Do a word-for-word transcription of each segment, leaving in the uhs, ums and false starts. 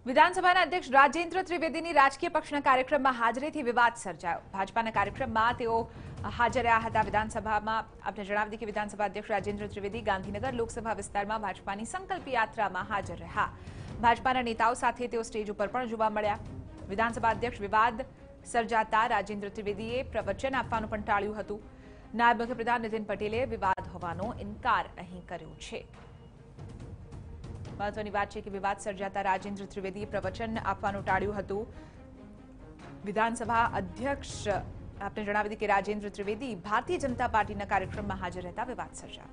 વિધાનસભાના અધ્યક્ષ રાજેન્દ્ર ત્રિવેદીની રાજકીય પક્ષના કાર્યક્રમમાં હાજરીથી વિવાદ સર્જાયો। ભાજપાના કાર્યક્રમમાં તેઓ હાજર રહ્યા હતા। વિધાનસભામાં આપને જણાવી દઈએ કે વિધાનસભા અધ્યક્ષ રાજેન્દ્ર ત્રિવેદી ગાંધીનગર લોકસભા વિસ્તારમાં ભાજપાની સંકલ્પ યાત્રામાં હાજર રહ્યા। ભાજપાના નેતાઓ સાથે તેઓ સ્ટેજ ઉપર પણ જોવા મળ્યા। વિધાનસભા અધ્યક્ષ વિવાદ સર્જાતા રાજેન્દ્ર ત્રિવેદીએ પ્રવચન આપવાનું પણ ટાળ્યું હતું। નાયબ મુખ્યપ્રધાન નીતિન પટેલે વિવાદ હોવાનો ઇનકાર અહીં કર્યો છે। महत्वनी बात है कि विवाद सर्जाता राजेंद्र त्रिवेदी प्रवचन आपवानुं टाळ्युं हतुं। विधानसभा अध्यक्ष आपने जणावी दी कि राजेंद्र त्रिवेदी भारतीय जनता पार्टीना कार्यक्रममां हाजर रहता विवाद सर्जायो।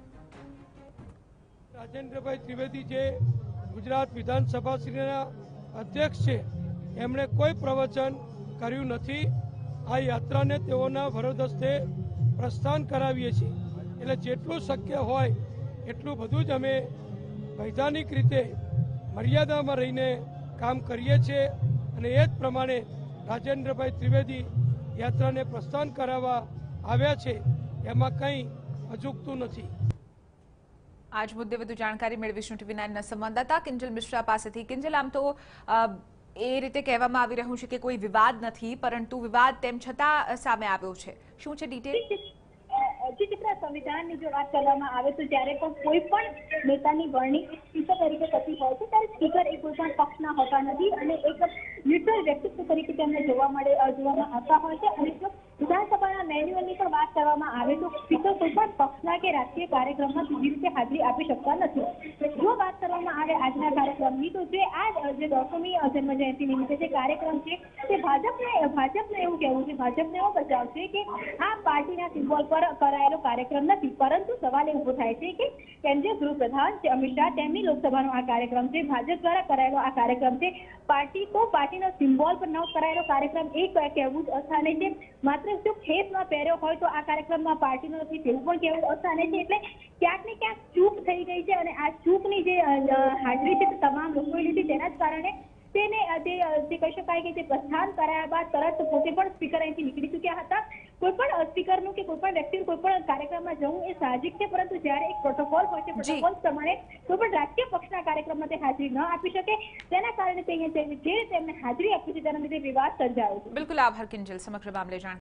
राजेंद्र भाई त्रिवेदी जे गुजरात विधानसभा श्रीना अध्यक्ष छे एमणे कोई प्रवचन कर्युं नथी। आ यात्राने तेओना वरद हस्ते प्रस्थान करावीए छीए એટલે જેટલું શક્ય હોય એટલું બધું જ અમે वैधानिक रीते मर्यादा में रहीने काम करीए छे अने ए ज प्रमाणे राजेंद्र भाई त्रिवेदी यात्रा ने प्रस्थान करावा आव्या छे एमां कंई अजूगतुं नथी। आज मुद्दे वधु जानकारी मेळवीशुं टीवी नाइन ना संवाददाता किंजल मिश्रा पासेथी। किंजल, आम तो ए रीते कहेवामां आवी रह्युं छे के कोई विवाद नहीं, परंतु विवाद तेम छतां सामे आव्यो छे। शुं छे डिटेल? जी चित्रा, संविधान की जो बात करवामां आवे तो ज्यारे पण कोई पण नेतानी वरणी स्पीकर तरीके थती होय छे त्यारे स्पीकर ए कोई पण पक्षना होता नथी अने एक न्यूट्रल व्यक्तित्व तरीके तेमने जोवा मळे जोवामां आवता होय छे। अने जो विधानसभाना मेन्युअलनी पण बात करवामां आवे तो स्पीकर कोई पण पक्षना के राजकीय कार्यक्रममां सीधी रीते हाजरी आपी शकता नथी। जो बात करवामां आवे आजना कार्यक्रमनी तो जे आज जे दसमी जन्मजयंती निमित्ते जे कार्यक्रम छे ते भाजपने भाजपने एवुं कहेवुं छे भाजपने एवो बचाव छे के आ पार्टीना सिम्बोल पर करायेलो कार्यक्रम नहीं, परंतु सवाल उभो थाय छे के केंद्रीय गृह प्रधान अमित शाह तेमनी लोकसभानो आ कार्यक्रम छे, भाजप द्वारा करायेलो आ कार्यक्रम छे। पार्टी को पार्टीनो सिम्बोल पर न करायेलो कार्यक्रम एक कहेवुं अस्थाने छे। मात्र जो खेसमां पहेर्यो होय तो आ कार्यक्रममां पार्टीनो नथी तेवुं पण कहेवुं अस्थाने छे। એટલે ક્યાંક ને ક્યાંક ચૂક થઈ ગઈ છે અને આ ચૂકની જે હાજરી છે તમામ લોકોએ લીધી તેના જ કારણે તેને જે જે કહી શકાય કે જે પ્રસ્થાન કરાયા બાદ તરત પોતે પણ સ્પીકર અહીંથી નીકળી ચૂક્યા હતા। કોઈપણ સ્પીકરનું કે કોઈપણ વ્યક્તિનું કોઈપણ કાર્યક્રમમાં જવું એ સાહજિક છે, પરંતુ જ્યારે એક પ્રોટોકોલ હોય છે પ્રોટોકોલ પ્રમાણે કોઈપણ રાજકીય પક્ષના કાર્યક્રમમાં તે હાજરી ન આપી શકે તેના કારણે તે જે રીતે તેમને હાજરી આપી છે તેના લીધે વિવાદ સર્જાયો છે। બિલકુલ, આભાર કિંજલ સમગ્ર મામલે જાણ